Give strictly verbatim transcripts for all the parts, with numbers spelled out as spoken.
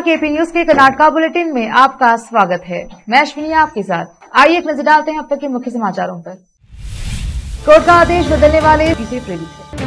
नमस्कार, KP news के Karnataka bulletin में आपका स्वागत है। मैं अश्विनी आपके साथ। आइए एक नजर डालते हैं अब तक के मुख्य समाचारों पर। कोर्ट का आदेश बदलने वाले से प्रेरित है।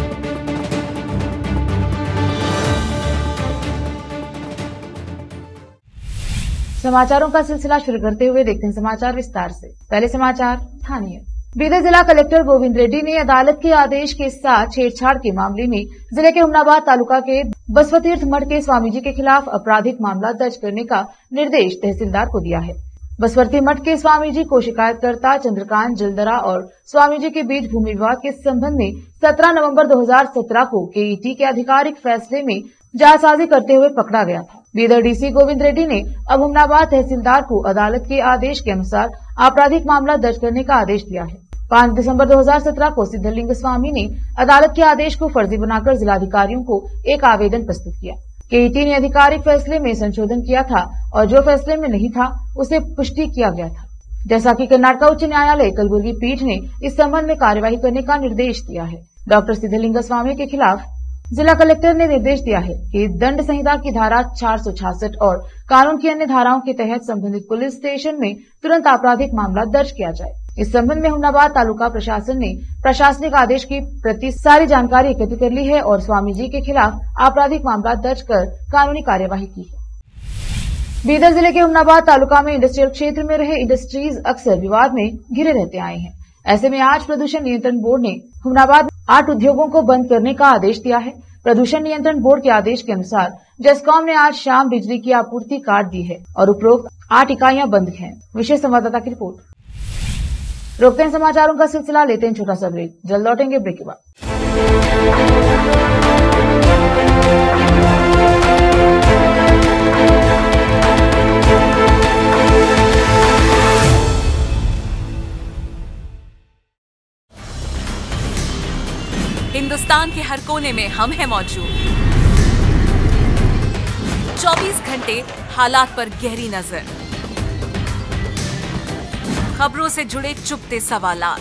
समाचारों का सिलसिला शुरू करते हुए देखते हैं समाचार विस्तार से। पहले समाचार स्थानीय। बीदर जिला कलेक्टर गोविंद रेड्डी ने अदालत के आदेश के साथ छेड़छाड़ के मामले में जिले के हुमनाबाद तालुका के बसवतीर्थ मठ के स्वामी जी के खिलाफ आपराधिक मामला दर्ज करने का निर्देश तहसीलदार को दिया है। बसवर्ती मठ के स्वामी जी को शिकायतकर्ता चंद्रकांत जलदरा और स्वामी जी के बीच भूमि विवाद के संबंध में सत्रह नवंबर दो हज़ार सत्रह को केईटी के आधिकारिक फैसले में जालसाजी करते हुए पकड़ा गया था। बीदर डीसी गोविंद रेड्डी ने अब हुमनाबाद तहसीलदार को अदालत के आदेश के अनुसार आपराधिक मामला दर्ज करने का आदेश दिया है। पाँच दिसंबर दो हज़ार सत्रह को सिद्धलिंग स्वामी ने अदालत के आदेश को फर्जी बनाकर जिलाधिकारियों को एक आवेदन प्रस्तुत किया। केईटी ने आधिकारिक फैसले में संशोधन किया था और जो फैसले में नहीं था उसे पुष्टि किया गया था। जैसा कि कर्नाटका उच्च न्यायालय कलबुर्गी पीठ ने इस संबंध में कार्यवाही करने का निर्देश दिया है। डॉक्टर सिद्धलिंग स्वामी के खिलाफ जिला कलेक्टर ने निर्देश दिया है कि दंड संहिता की धारा चार सौ छियासठ और कानून की अन्य धाराओं के तहत संबंधित पुलिस स्टेशन में तुरंत आपराधिक मामला दर्ज किया जाए। इस संबंध में हुमनाबाद तालुका प्रशासन ने प्रशासनिक आदेश की प्रति सारी जानकारी एकत्र कर ली है और स्वामी जी के खिलाफ आपराधिक मामला दर्ज कर कानूनी कार्यवाही की है। बीदर जिले के हुमनाबाद तालुका में इंडस्ट्रियल क्षेत्र में रहे इंडस्ट्रीज अक्सर विवाद में घिरे रहते आए हैं। ऐसे में आज प्रदूषण नियंत्रण बोर्ड ने हुमनाबाद आठ उद्योगों को बंद करने का आदेश दिया है। प्रदूषण नियंत्रण बोर्ड के आदेश के अनुसार जेस्कॉम ने आज शाम बिजली की आपूर्ति काट दी है और उपरोक्त आठ इकाइयां बंद हैं। विशेष संवाददाता की रिपोर्ट। रोकते हैं समाचारों का सिलसिला, लेते हैं छोटा सा ब्रेक। जल्द लौटेंगे ब्रेक के बाद। हिंदुस्तान के हर कोने में हम हैं मौजूद। चौबीस घंटे हालात पर गहरी नजर, खबरों से जुड़े चुपते सवालात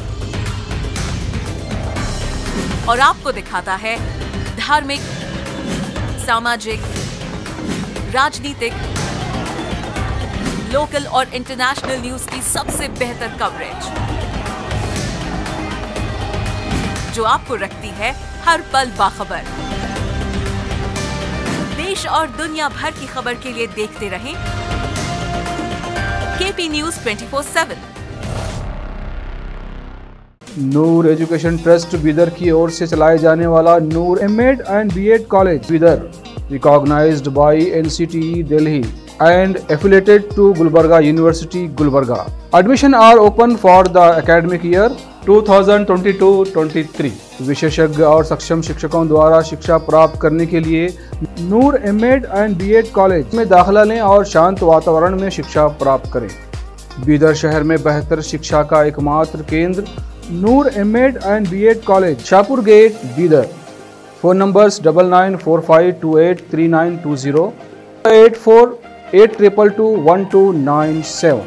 और आपको दिखाता है धार्मिक, सामाजिक, राजनीतिक, लोकल और इंटरनेशनल न्यूज की सबसे बेहतर कवरेज जो आपको रखती है हर पल बाखबर। देश और दुनिया भर की खबर के लिए देखते रहें KP news twenty four seven. Noor education trust Bidar की ओर से चलाए जाने वाला Noor MEd and BEd college Bidar, recognised by NCTE Delhi and affiliated to Gulbarga University, Gulbarga. Admission are open for the academic year two thousand twenty two twenty three. विशेषज्ञ और सक्षम शिक्षकों द्वारा शिक्षा प्राप्त करने के लिए Noor MEd and BEd college में दाखिला लें और शांत वातावरण में शिक्षा प्राप्त करें। बीदर शहर में बेहतर शिक्षा का एकमात्र केंद्र Noor MEd and BEd college, Shahpur gate, Bidar. Phone numbers double nine four five two eight three nine two zero, eight four eight triple two one two nine seven.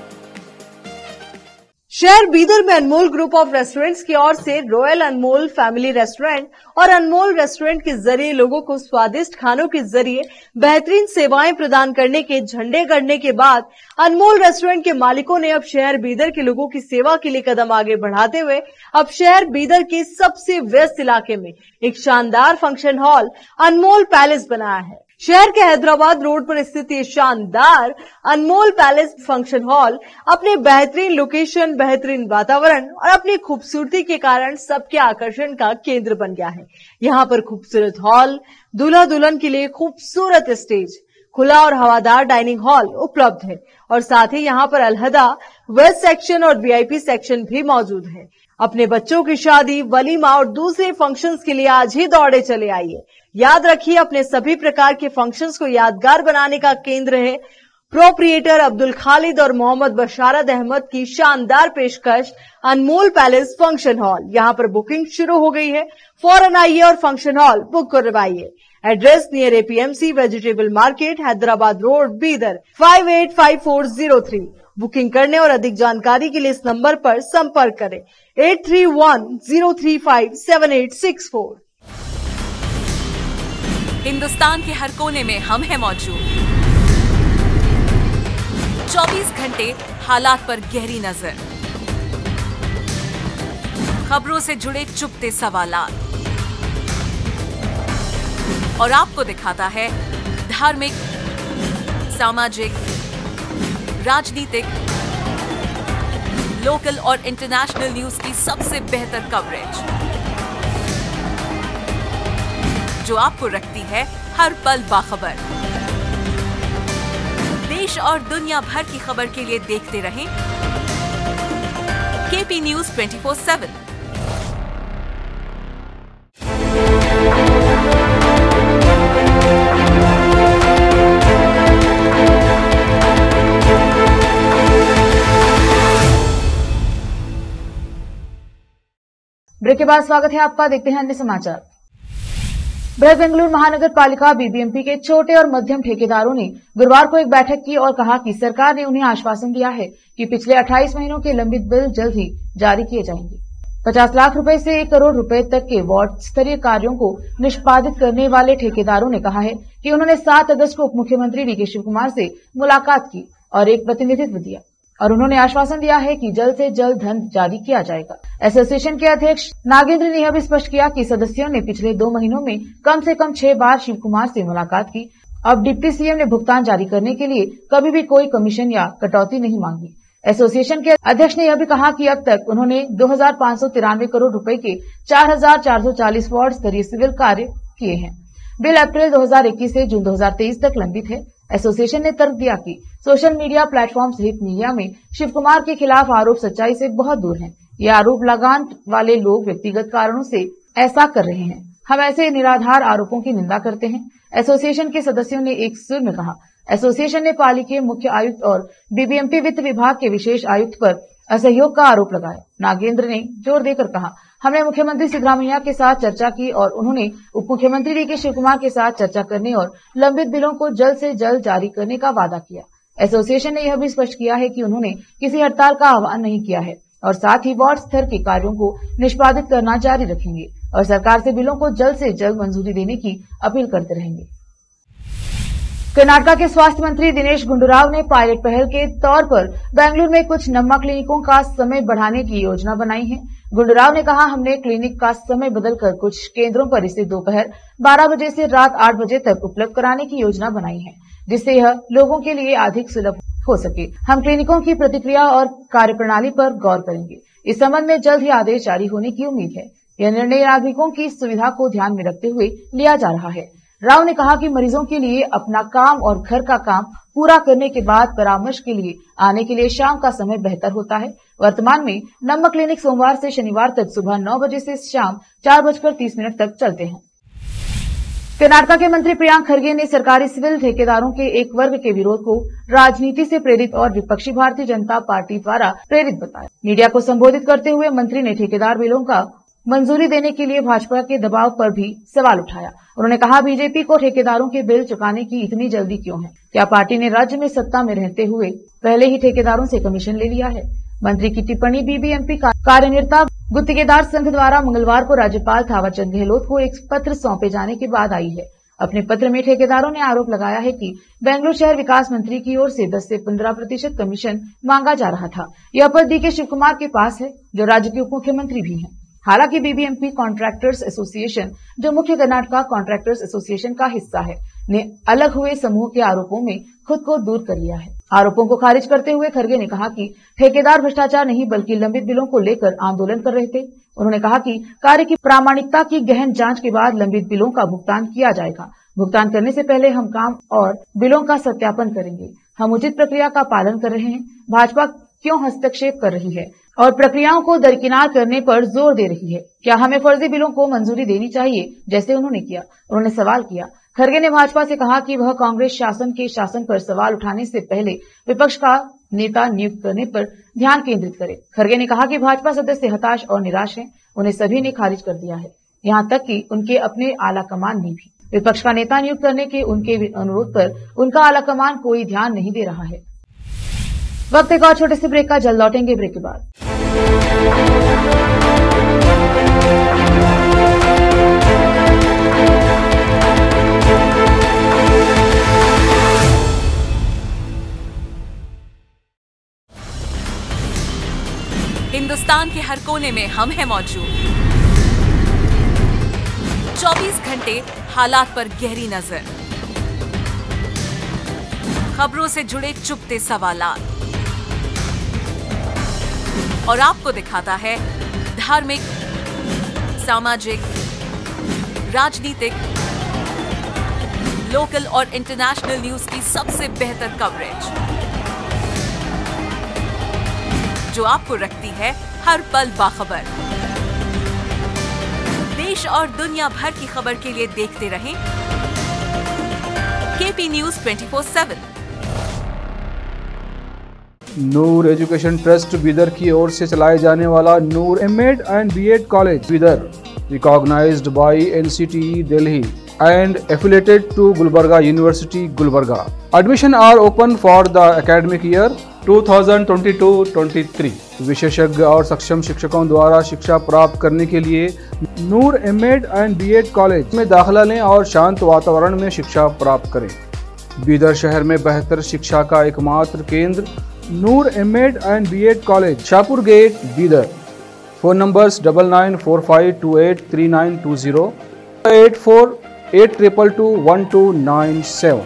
शहर बीदर में अनमोल ग्रुप ऑफ रेस्टोरेंट्स की ओर से रॉयल अनमोल फैमिली रेस्टोरेंट और अनमोल restaurant के जरिए लोगों को स्वादिष्ट खानों के जरिए बेहतरीन सेवाएं प्रदान करने के झंडे गड़ने के बाद अनमोल रेस्टोरेंट के मालिकों ने अब शहर बीदर के लोगों की सेवा के लिए कदम आगे बढ़ाते हुए अब शहर बीदर के सबसे व्यस्त इलाके में एक शानदार फंक्शन हॉल अनमोल पैलेस बनाया है। शहर के हैदराबाद रोड पर स्थित ये शानदार अनमोल पैलेस फंक्शन हॉल अपने बेहतरीन लोकेशन, बेहतरीन वातावरण और अपनी खूबसूरती के कारण सबके आकर्षण का केंद्र बन गया है। यहाँ पर खूबसूरत हॉल, दूल्हा दुल्हन के लिए खूबसूरत स्टेज, खुला और हवादार डाइनिंग हॉल उपलब्ध है और साथ ही यहाँ पर अलहदा वेस्ट सेक्शन और वीआईपी सेक्शन भी मौजूद है। अपने बच्चों की शादी, वलीमा और दूसरे फंक्शंस के लिए आज ही दौड़े चले आइए। याद रखिए, अपने सभी प्रकार के फंक्शंस को यादगार बनाने का केंद्र है प्रोप्रिएटर अब्दुल खालिद और मोहम्मद बशारत अहमद की शानदार पेशकश अनमोल पैलेस फंक्शन हॉल। यहाँ पर बुकिंग शुरू हो गई है, फौरन आइए और फंक्शन हॉल बुक करवाइए। Address near APMC vegetable market, Hyderabad road, Bidar, five eight five four zero three. Booking करने और अधिक जानकारी के लिए इस नंबर पर संपर्क करें eight three one zero three five seven eight six four. Hindustan के हर कोने में हम हैं मौजूद। चौबीस घंटे हालात पर गहरी नजर, खबरों से जुड़े चुपते सवालात, और आपको दिखाता है धार्मिक, सामाजिक, राजनीतिक, लोकल और इंटरनेशनल न्यूज की सबसे बेहतर कवरेज, जो आपको रखती है हर पल बाखबर। देश और दुनिया भर की खबर के लिए देखते रहें KP news twenty four seven. Break के बाद स्वागत है आपका। देखते हैं अन्य समाचार। बृहद बेंगलुरु महानगर पालिका बीबीएमपी के छोटे और मध्यम ठेकेदारों ने गुरुवार को एक बैठक की और कहा कि सरकार ने उन्हें आश्वासन दिया है कि पिछले अट्ठाईस महीनों के लंबित बिल जल्द ही जारी किए जाएंगे। पचास लाख रुपए से एक करोड़ रुपए तक के वार्ड स्तरीय कार्यों को निष्पादित करने वाले ठेकेदारों ने कहा है कि उन्होंने सात अगस्त को उप मुख्यमंत्री डी के शिव कुमार से मुलाकात की और एक प्रतिनिधित्व दिया और उन्होंने आश्वासन दिया है कि जल्द से जल्द धन जारी किया जाएगा। एसोसिएशन के अध्यक्ष नागेंद्र ने यह भी स्पष्ट किया कि सदस्यों ने पिछले दो महीनों में कम से कम छह बार शिव कुमार से मुलाकात की। अब डिप्टी सीएम ने भुगतान जारी करने के लिए कभी भी कोई कमीशन या कटौती नहीं मांगी। एसोसिएशन के अध्यक्ष ने यह भी कहा कि अब तक उन्होंने दो हजार पाँच सौ तिरानवे करोड़ रुपए के चार हजार चार सौ चालीस वार्ड स्तरीय सिविल कार्य किए हैं। बिल अप्रैल दो हजार इक्कीस से जून दो हजार तेईस तक लंबित है। एसोसिएशन ने तर्क दिया कि सोशल मीडिया प्लेटफॉर्म सहित मीडिया में शिव कुमार के खिलाफ आरोप सच्चाई से बहुत दूर हैं। ये आरोप लगान वाले लोग व्यक्तिगत कारणों से ऐसा कर रहे हैं। हम ऐसे निराधार आरोपों की निंदा करते हैं, एसोसिएशन के सदस्यों ने एक सुर में कहा। एसोसिएशन ने पालिका मुख्य आयुक्त और बीबीएमपी वित्त विभाग के विशेष आयुक्त पर असहयोग का आरोप लगाया। नागेंद्र ने जोर देकर कहा, हमने मुख्यमंत्री सिद्धरामैया के साथ चर्चा की और उन्होंने उप मुख्यमंत्री डी के शिव कुमार के साथ चर्चा करने और लंबित बिलों को जल्द से जल्द जारी करने का वादा किया। एसोसिएशन ने यह भी स्पष्ट किया है कि उन्होंने किसी हड़ताल का आह्वान नहीं किया है और साथ ही वार्ड स्तर के कार्यों को निष्पादित करना जारी रखेंगे और सरकार से बिलों को जल्द से जल्द मंजूरी देने की अपील करते रहेंगे। कर्नाटक के स्वास्थ्य मंत्री दिनेश गुंडूराव ने पायलट पहल के तौर पर बेंगलुरु में कुछ नम्मा क्लिनिकों का समय बढ़ाने की योजना बनाई है। गुंडूराव ने कहा, हमने क्लिनिक का समय बदलकर कुछ केंद्रों पर इसे दोपहर बारह बजे से रात आठ बजे तक उपलब्ध कराने की योजना बनाई है, जिससे यह लोगों के लिए अधिक सुलभ हो सके। हम क्लिनिकों की प्रतिक्रिया और कार्यप्रणाली पर गौर करेंगे। इस संबंध में जल्द ही आदेश जारी होने की उम्मीद है। यह निर्णय नागरिकों की सुविधा को ध्यान में रखते हुए लिया जा रहा है। राव ने कहा कि मरीजों के लिए अपना काम और घर का काम पूरा करने के बाद परामर्श के लिए आने के लिए शाम का समय बेहतर होता है। वर्तमान में नम्मा क्लिनिक सोमवार से शनिवार तक सुबह नौ बजे से शाम चार बजकर तीस मिनट तक चलते हैं। कर्नाटक के मंत्री प्रियांक खरगे ने सरकारी सिविल ठेकेदारों के एक वर्ग के विरोध को राजनीति से प्रेरित और विपक्षी भारतीय जनता पार्टी द्वारा प्रेरित बताया। मीडिया को संबोधित करते हुए मंत्री ने ठेकेदार बिलों का मंजूरी देने के लिए भाजपा के दबाव पर भी सवाल उठाया। उन्होंने कहा, बीजेपी को ठेकेदारों के बिल चुकाने की इतनी जल्दी क्यों है? क्या पार्टी ने राज्य में सत्ता में रहते हुए पहले ही ठेकेदारों से कमीशन ले लिया है? मंत्री की टिप्पणी बीबीएमपी कार्यनिर्ता गुत्तिकेदार संघ द्वारा मंगलवार को राज्यपाल थावरचंद गहलोत को एक पत्र सौंपे जाने के बाद आई है। अपने पत्र में ठेकेदारों ने आरोप लगाया है कि बेंगलुरु शहर विकास मंत्री की ओर से दस से पंद्रह प्रतिशत कमीशन मांगा जा रहा था। यह पद डी के शिव कुमार के पास है, जो राज्य के उप मुख्यमंत्री भी हैं। हालांकि बीबीएमपी कॉन्ट्रैक्टर्स एसोसिएशन, जो मुख्य कर्नाटक कॉन्ट्रैक्टर्स एसोसिएशन का हिस्सा है, ने अलग हुए समूह के आरोपों में खुद को दूर कर लिया है। आरोपों को खारिज करते हुए खरगे ने कहा कि ठेकेदार भ्रष्टाचार नहीं बल्कि लंबित बिलों को लेकर आंदोलन कर रहे थे। उन्होंने कहा कि कार्य की प्रामाणिकता की गहन जांच के बाद लंबित बिलों का भुगतान किया जाएगा। भुगतान करने से पहले हम काम और बिलों का सत्यापन करेंगे। हम उचित प्रक्रिया का पालन कर रहे हैं। भाजपा क्यों हस्तक्षेप कर रही है और प्रक्रियाओं को दरकिनार करने पर जोर दे रही है? क्या हमें फर्जी बिलों को मंजूरी देनी चाहिए जैसे उन्होंने किया? उन्होंने सवाल किया। खरगे ने भाजपा से कहा कि वह कांग्रेस शासन के शासन पर सवाल उठाने से पहले विपक्ष का नेता नियुक्त करने पर ध्यान केंद्रित करे। खरगे ने कहा कि भाजपा सदस्य हताश और निराश हैं। उन्हें सभी ने खारिज कर दिया है, यहाँ तक कि उनके अपने आलाकमान ने भी। विपक्ष का नेता नियुक्त करने के उनके अनुरोध पर उनका आलाकमान कोई ध्यान नहीं दे रहा है। वक्त एक और छोटे से ब्रेक का, जल्द लौटेंगे ब्रेक के बाद। हिंदुस्तान के हर कोने में हम हैं मौजूद। चौबीस घंटे हालात पर गहरी नजर, खबरों से जुड़े चुपते सवालात और आपको दिखाता है धार्मिक, सामाजिक, राजनीतिक, लोकल और इंटरनेशनल न्यूज की सबसे बेहतर कवरेज, जो आपको रखती है हर पल बाखबर। देश और दुनिया भर की खबर के लिए देखते रहें KP news twenty four seven. Noor education trust Bidar की ओर से चलाए जाने वाला Noor MEd and BEd college Bidar, recognised by NCT Delhi and affiliated to Gulbarga University, Gulbarga. Admission are open for the academic year two thousand twenty two twenty three. विशेषज्ञ और सक्षम शिक्षकों द्वारा शिक्षा प्राप्त करने के लिए Noor MEd and BEd college में दाखिला लें और शांत वातावरण में शिक्षा प्राप्त करें। बीदर शहर में बेहतर शिक्षा का एकमात्र केंद्र Noor MEd and BEd college, Shahpur gate, Bidar. Phone numbers double nine four five two eight three nine two zero, eight four eight triple two one two nine seven.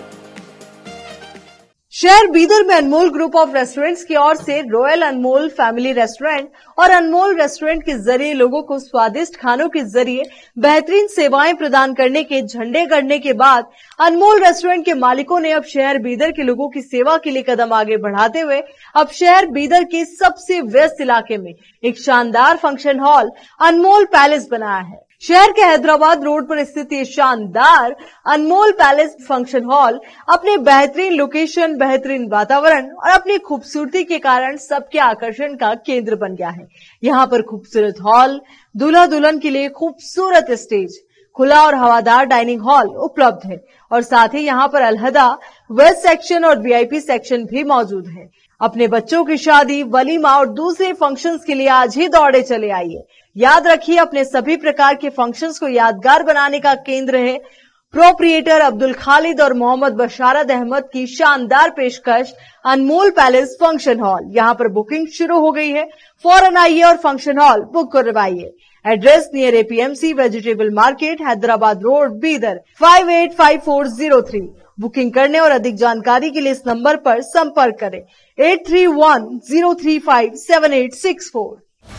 शहर बीदर में अनमोल ग्रुप ऑफ रेस्टोरेंट्स की ओर से रॉयल अनमोल फैमिली रेस्टोरेंट और अनमोल restaurant के जरिए लोगों को स्वादिष्ट खानों के जरिए बेहतरीन सेवाएं प्रदान करने के झंडे गड़ने के बाद अनमोल रेस्टोरेंट के मालिकों ने अब शहर बीदर के लोगों की सेवा के लिए कदम आगे बढ़ाते हुए अब शहर बीदर के सबसे व्यस्त इलाके में एक शानदार फंक्शन हॉल अनमोल पैलेस बनाया है। शहर के हैदराबाद रोड पर स्थित ये शानदार अनमोल पैलेस फंक्शन हॉल अपने बेहतरीन लोकेशन, बेहतरीन वातावरण और अपनी खूबसूरती के कारण सबके आकर्षण का केंद्र बन गया है। यहाँ पर खूबसूरत हॉल, दूल्हा दुल्हन के लिए खूबसूरत स्टेज, खुला और हवादार डाइनिंग हॉल उपलब्ध है और साथ ही यहाँ पर अलहदा वेस्ट सेक्शन और वीआईपी सेक्शन भी मौजूद है। अपने बच्चों की शादी, वलीमा और दूसरे फंक्शंस के लिए आज ही दौड़े चले आइए। याद रखिए, अपने सभी प्रकार के फंक्शंस को यादगार बनाने का केंद्र है प्रोप्रिएटर अब्दुल खालिद और मोहम्मद बशारत अहमद की शानदार पेशकश अनमोल पैलेस फंक्शन हॉल। यहाँ पर बुकिंग शुरू हो गई है, फौरन आइए और फंक्शन हॉल बुक करवाइए। Address near APMC vegetable market, Hyderabad road, Bidar, five eight five four zero three. Booking करने और अधिक जानकारी के लिए इस नंबर पर संपर्क करें eight three one zero three five seven eight six four.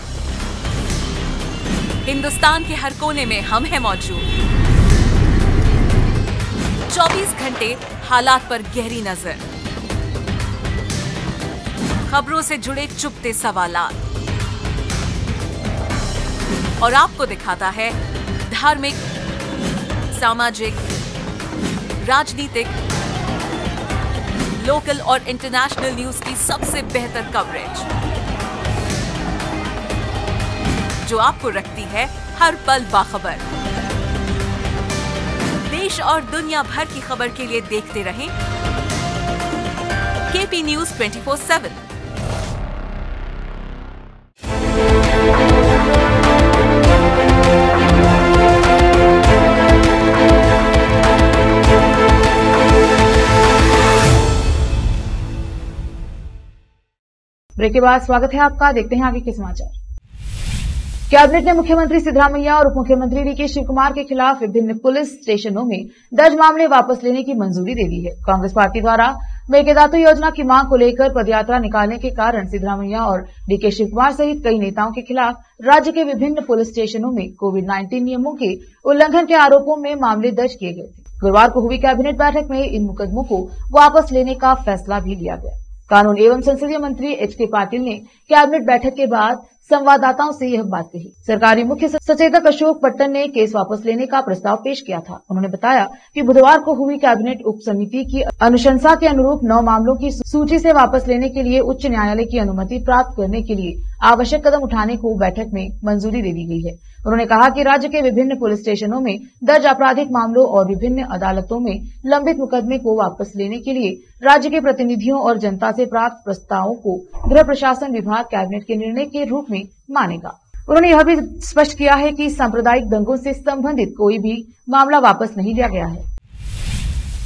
Hindustan के हर कोने में हम हैं मौजूद। चौबीस घंटे हालात पर गहरी नजर, खबरों से जुड़े चुपते सवालात और आपको दिखाता है धार्मिक, सामाजिक, राजनीतिक, लोकल और इंटरनेशनल न्यूज की सबसे बेहतर कवरेज, जो आपको रखती है हर पल बाखबर। देश और दुनिया भर की खबर के लिए देखते रहें KP news twenty four seven. Break के बाद स्वागत है आपका। देखते हैं आगे के समाचार। कैबिनेट ने मुख्यमंत्री सिद्धरामैया और उप मुख्यमंत्री डी के शिव कुमार के खिलाफ विभिन्न पुलिस स्टेशनों में दर्ज मामले वापस लेने की मंजूरी दे दी है। कांग्रेस पार्टी द्वारा मेकेदातु योजना की मांग को लेकर पदयात्रा निकालने के कारण सिद्धरामैया और डी के शिव कुमार सहित कई नेताओं के खिलाफ राज्य के विभिन्न पुलिस स्टेशनों में कोविड नाइन्टीन नियमों के उल्लंघन के आरोपों में मामले दर्ज किए गए थे। गुरुवार को हुई कैबिनेट बैठक में इन मुकदमों को वापस लेने का फैसला भी लिया गया। कानून एवं संसदीय मंत्री एच के पाटिल ने कैबिनेट बैठक के बाद संवाददाताओं से यह बात कही। सरकारी मुख्य सचेतक अशोक पट्टन ने केस वापस लेने का प्रस्ताव पेश किया था। उन्होंने बताया कि बुधवार को हुई कैबिनेट उप समिति की अनुशंसा के अनुरूप नौ मामलों की सूची से वापस लेने के लिए उच्च न्यायालय की अनुमति प्राप्त करने के लिए आवश्यक कदम उठाने को बैठक में मंजूरी दे दी गई है। उन्होंने कहा कि राज्य के विभिन्न पुलिस स्टेशनों में दर्ज आपराधिक मामलों और विभिन्न अदालतों में लंबित मुकदमे को वापस लेने के लिए राज्य के प्रतिनिधियों और जनता से प्राप्त प्रस्तावों को गृह प्रशासन विभाग कैबिनेट के निर्णय के रूप में मानेगा। उन्होंने यह भी स्पष्ट किया है कि सांप्रदायिक दंगों से संबंधित कोई भी मामला वापस नहीं लिया गया है।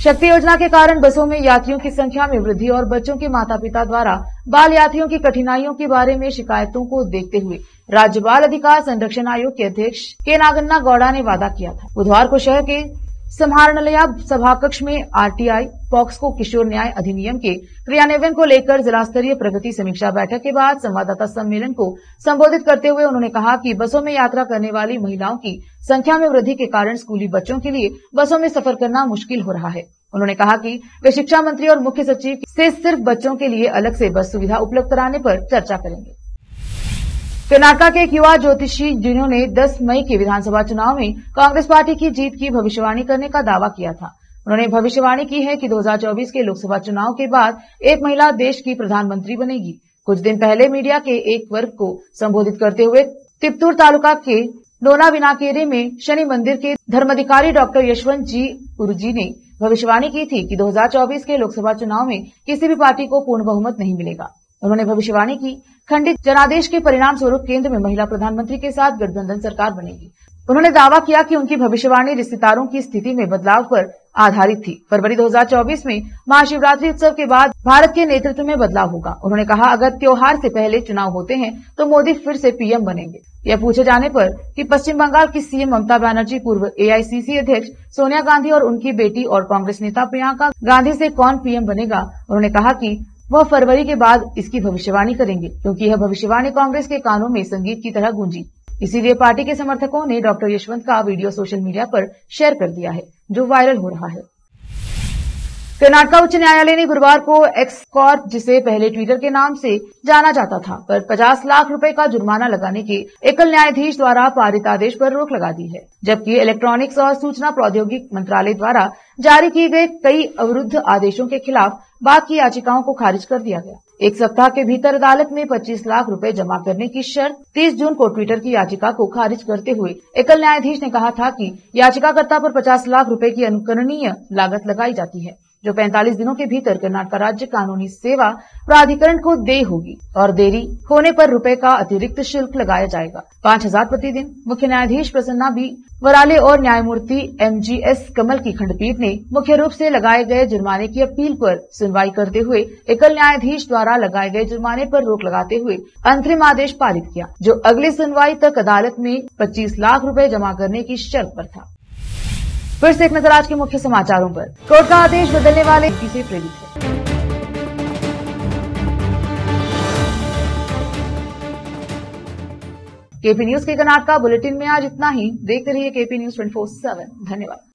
शक्ति योजना के कारण बसों में यात्रियों की संख्या में वृद्धि और बच्चों के माता पिता द्वारा बाल यात्रियों की कठिनाइयों के बारे में शिकायतों को देखते हुए राज्य बाल अधिकार संरक्षण आयोग के अध्यक्ष के नागन्ना गौड़ा ने वादा किया था। बुधवार को शहर के समाहरणालय सभाकक्ष में आरटीआई पॉक्सको किशोर न्याय अधिनियम के क्रियान्वयन को लेकर जिला स्तरीय प्रगति समीक्षा बैठक के बाद संवाददाता सम्मेलन को संबोधित करते हुए उन्होंने कहा कि बसों में यात्रा करने वाली महिलाओं की संख्या में वृद्धि के कारण स्कूली बच्चों के लिए बसों में सफर करना मुश्किल हो रहा है। उन्होंने कहा कि वे शिक्षा मंत्री और मुख्य सचिव से सिर्फ बच्चों के लिए अलग से बस सुविधा उपलब्ध कराने पर चर्चा करेंगे। कर्नाटक के एक युवा ज्योतिषी जिन्होंने दस मई के विधानसभा चुनाव में कांग्रेस पार्टी की जीत की भविष्यवाणी करने का दावा किया था। उन्होंने भविष्यवाणी की है कि दो हज़ार चौबीस के लोकसभा चुनाव के बाद एक महिला देश की प्रधानमंत्री बनेगी। कुछ दिन पहले मीडिया के एक वर्ग को संबोधित करते हुए तिपतूर तालुका के नोनाविनाकेरे में शनि मंदिर के धर्माधिकारी डॉक्टर यशवंत जी उर्जी ने भविष्यवाणी की थी कि दो हज़ार चौबीस के लोकसभा चुनाव में किसी भी पार्टी को पूर्ण बहुमत नहीं मिलेगा। उन्होंने भविष्यवाणी की खंडित जनादेश के परिणाम स्वरूप केंद्र में महिला प्रधानमंत्री के साथ गठबंधन सरकार बनेगी। उन्होंने दावा किया कि उनकी भविष्यवाणी रिश्तेदारों की स्थिति में बदलाव पर आधारित थी। फरवरी दो हज़ार चौबीस में महाशिवरात्रि उत्सव के बाद भारत के नेतृत्व में बदलाव होगा। उन्होंने कहा, अगर त्योहार से पहले चुनाव होते हैं तो मोदी फिर से पीएम बनेंगे। यह पूछे जाने पर कि पश्चिम बंगाल की सीएम ममता बनर्जी पूर्व एआईसीसी अध्यक्ष सोनिया गांधी और उनकी बेटी और कांग्रेस नेता प्रियंका गांधी से कौन पीएम बनेगा, उन्होंने कहा कि वह फरवरी के बाद इसकी भविष्यवाणी करेंगे, क्योंकि यह भविष्यवाणी कांग्रेस के कानों में संगीत की तरह गूंजी। इसीलिए पार्टी के समर्थकों ने डॉक्टर यशवंत का वीडियो सोशल मीडिया पर शेयर कर दिया है, जो वायरल हो रहा है। कर्नाटक उच्च न्यायालय ने गुरुवार को एक्स कॉर्प, जिसे पहले ट्विटर के नाम से जाना जाता था, पर पचास लाख रुपए का जुर्माना लगाने के एकल न्यायाधीश द्वारा पारित आदेश पर रोक लगा दी है, जबकि इलेक्ट्रॉनिक्स और सूचना प्रौद्योगिकी मंत्रालय द्वारा जारी किए गए कई अवरुद्ध आदेशों के खिलाफ बाद की याचिकाओं को खारिज कर दिया गया। एक सप्ताह के भीतर अदालत में पच्चीस लाख रुपए जमा करने की शर्त तीस जून को ट्विटर की याचिका को खारिज करते हुए एकल न्यायाधीश ने कहा था कि याचिकाकर्ता पर पचास लाख रुपए की अनुकरणीय लागत लगाई जाती है, जो पैंतालीस दिनों के भीतर कर्नाटक राज्य कानूनी सेवा प्राधिकरण को देय होगी और देरी होने पर रुपए का अतिरिक्त शुल्क लगाया जाएगा, पांच हजार प्रतिदिन। मुख्य न्यायाधीश प्रसन्ना बी वराले और न्यायमूर्ति एमजीएस कमल की खंडपीठ ने मुख्य रूप से लगाए गए जुर्माने की अपील पर सुनवाई करते हुए एकल न्यायाधीश द्वारा लगाए गए जुर्माने पर रोक लगाते हुए अंतरिम आदेश पारित किया, जो अगली सुनवाई तक अदालत में पच्चीस लाख रुपए जमा करने की शर्त पर था। फिर से एक नजर आज के मुख्य समाचारों पर। कोर्ट का आदेश बदलने वाले से प्रेरित है। केपी न्यूज के कर्नाटक बुलेटिन में आज इतना ही। देखते रहिए KP news twenty four seven. धन्यवाद।